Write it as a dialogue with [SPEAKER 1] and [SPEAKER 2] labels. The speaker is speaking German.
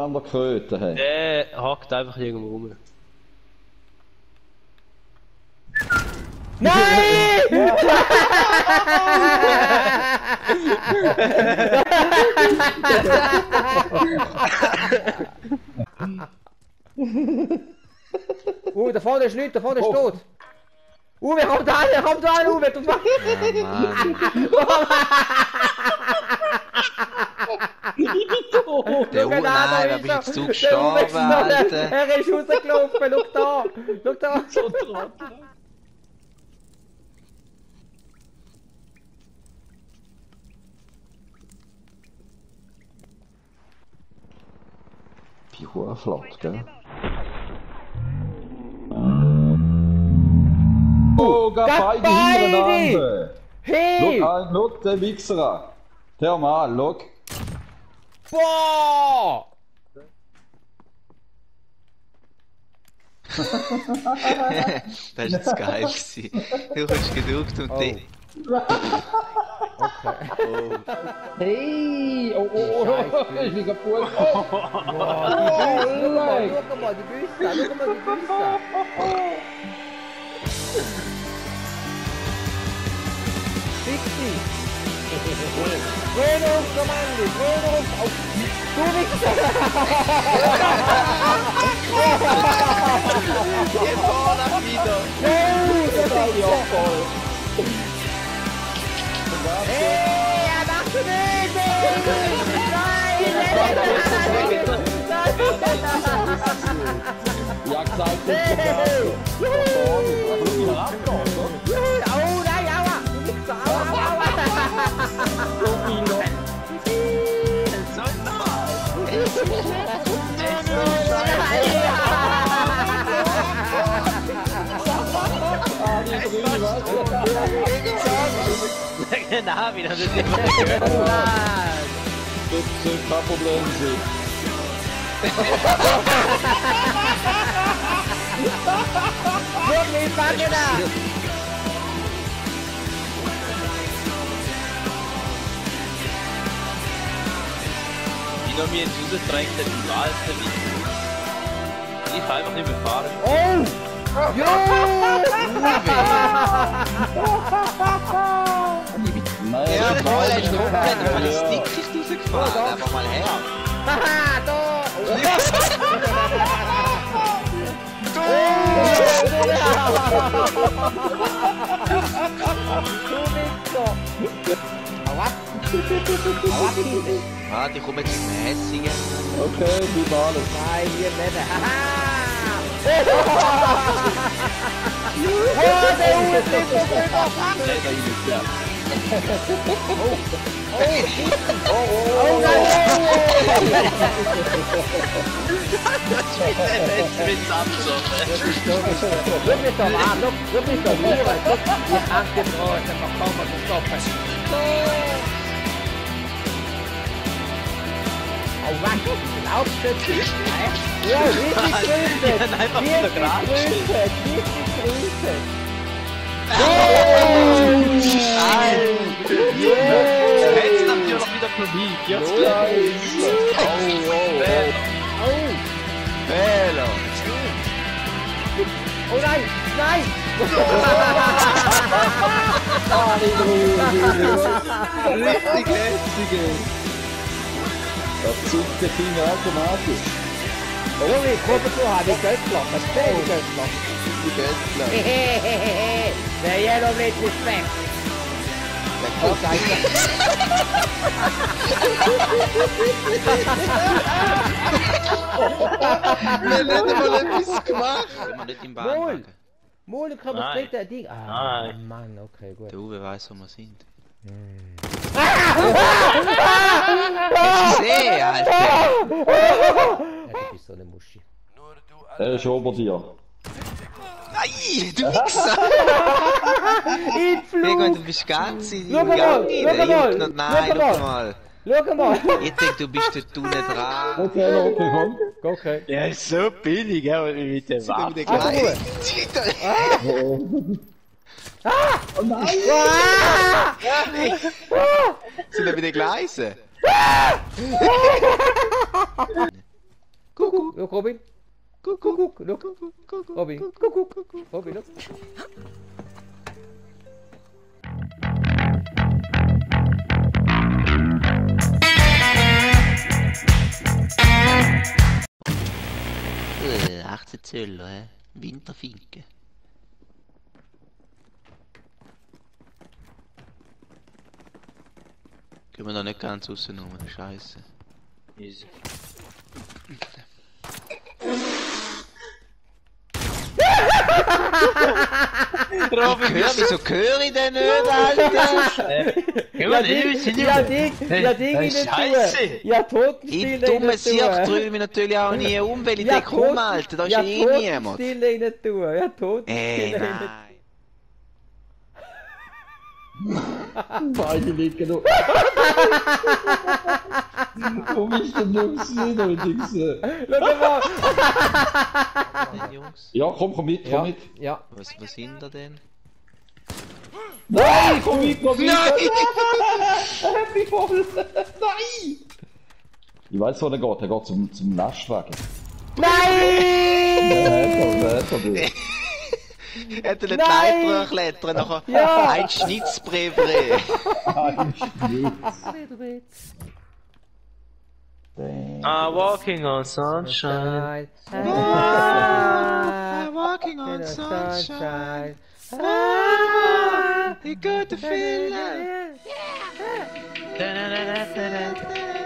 [SPEAKER 1] an der Kröte. Hey.
[SPEAKER 2] Der hackt einfach irgendwo rum.
[SPEAKER 3] Nein! Da vorne ist nichts, da vorne ist tot. Uwe, komm da an, Uwe, du machst...
[SPEAKER 4] Ja, Mann. Der Uwe, nein, wer bist jetzt du gestorben, Alter?
[SPEAKER 3] Er ist rausgelaufen, schau da.
[SPEAKER 1] So Trottel. Die Hure flott, gell? Oh, gar beide hintereinander!
[SPEAKER 3] Hey!
[SPEAKER 1] Schau den Wichser an! Der mal, schau!
[SPEAKER 3] Boah!
[SPEAKER 4] Das war jetzt geil gewesen. Du hast gedrückt und die...
[SPEAKER 3] Okay.
[SPEAKER 1] Hey! Oh, ich bin kaputt!
[SPEAKER 3] Schau mal, die Büste! Fixi! Dreh auf, Kommando! Dreh auf! Du Wichser!
[SPEAKER 4] Jetzt vorne wieder!
[SPEAKER 3] Hey, er macht nicht!
[SPEAKER 1] Ja, gesagt, das ist
[SPEAKER 3] Oh nein, aua! Du Wichser, aua!
[SPEAKER 2] Genau, wieder das immer gehört.
[SPEAKER 1] Das kein Problem sein.
[SPEAKER 3] Wirklich, packen da!
[SPEAKER 2] Die noch mir jetzt rausdrängt, der Alter nicht. Ich kann einfach nicht mehr fahren.
[SPEAKER 3] Oh! Jo!
[SPEAKER 1] Nein,
[SPEAKER 4] Ja, voll, er ist komplett über die Stick rausgefahren. Einfach mal her.
[SPEAKER 3] Haha, da! Du Wichser! Hau ab!
[SPEAKER 4] Ah, die kommen jetzt mäßigen.
[SPEAKER 1] okay, die Bahnen.
[SPEAKER 3] Nein, wir nicht! Haha! Oh, der Uwe trifft uns rüber! Oh nein!
[SPEAKER 2] Mit Samsung.
[SPEAKER 3] Schau mich doch an, schau mich doch an, guck, ich hab gedroht, einfach kaum mal zu stoppen. Oh, was? Glaubst du das? Ja, richtig grüße!
[SPEAKER 2] Einfach
[SPEAKER 3] Richtig
[SPEAKER 2] wieder gerade
[SPEAKER 3] grüße! Richtig grüße!
[SPEAKER 2] Jetzt natürlich noch wieder Publik. Jetzt
[SPEAKER 4] Fehler!
[SPEAKER 3] Oh nein! Nein!
[SPEAKER 4] Richtig lässige!
[SPEAKER 1] Das zuckt der Finger automatisch.
[SPEAKER 3] Junge, komm zu, habe ich Göttler. Was ist denn Göttler?
[SPEAKER 4] Die Göttler!
[SPEAKER 3] Hehehehe! Der Yellow Blade ist weg! Oh, Scheiße!
[SPEAKER 4] Wir haben nicht mal etwas gemacht! Können wir nicht im Bahnwagen?
[SPEAKER 3] Mol, kann man
[SPEAKER 2] Nein.
[SPEAKER 3] das Ding... Ah,
[SPEAKER 2] Nein.
[SPEAKER 3] Mann, okay, gut.
[SPEAKER 4] Der Uwe weiss, wo wir sind.
[SPEAKER 3] Ah!
[SPEAKER 4] Hast du gesehen, Alter?
[SPEAKER 3] Ja, du bist so eine Muschi.
[SPEAKER 1] Er ist ober dir.
[SPEAKER 4] Nein, du Wichser!
[SPEAKER 3] Ich
[SPEAKER 4] Irgendwann, du bist ganz in
[SPEAKER 3] Schau
[SPEAKER 4] den
[SPEAKER 3] mal,
[SPEAKER 4] Gang
[SPEAKER 3] schau
[SPEAKER 4] rein.
[SPEAKER 3] mal,
[SPEAKER 4] Nein,
[SPEAKER 3] schau
[SPEAKER 4] schau mal.
[SPEAKER 3] Schau mal!
[SPEAKER 4] Ich denke, du bist dort unten dran.
[SPEAKER 1] Okay, komm.
[SPEAKER 3] Okay.
[SPEAKER 2] Ja, ist so billig, ja, mit dem
[SPEAKER 4] Sind wir wieder
[SPEAKER 3] Ah,
[SPEAKER 4] gleich?
[SPEAKER 1] Oh nein!
[SPEAKER 4] Sind wir wieder Gleise?
[SPEAKER 3] Kuckuck. Look, Robin. Kuckuck. Look. Robin. Kuckuck. Robin, look.
[SPEAKER 4] Äh, 18 Zöller, Winterfinken. Gehen wir noch nicht ganz raus, nur Scheiße.
[SPEAKER 2] Easy. Robin,
[SPEAKER 4] Wieso höre ich denn nicht, Alter?
[SPEAKER 3] Ja, Ding in den Schuhe. Ja, Totenstille
[SPEAKER 4] Ich dumme Sieg drübe mich natürlich auch nie um, weil ich denke, komm, Alter, da ist ja eh niemand.
[SPEAKER 3] Totenstille rein tun. Ja, Totenstille rein tun.
[SPEAKER 4] Nein.
[SPEAKER 1] Beide liegen noch. Wo bist denn du gewesen?
[SPEAKER 3] Schau mal.
[SPEAKER 4] Jungs.
[SPEAKER 1] Ja, komm mit, komm mit.
[SPEAKER 3] Ja.
[SPEAKER 4] Was sind da denn?
[SPEAKER 1] Nein, komm mit!
[SPEAKER 4] Nein!
[SPEAKER 1] Happy voll! Nein! Ich weiß, wo er geht zum Naschwagen.
[SPEAKER 3] Nein!
[SPEAKER 4] Hätte nicht Leiter klettern, nachher ein Schnitzbrevre.
[SPEAKER 1] Ein Schnitz.
[SPEAKER 2] I'm walking on sunshine.
[SPEAKER 4] I'm walking on sunshine. You got the feeling.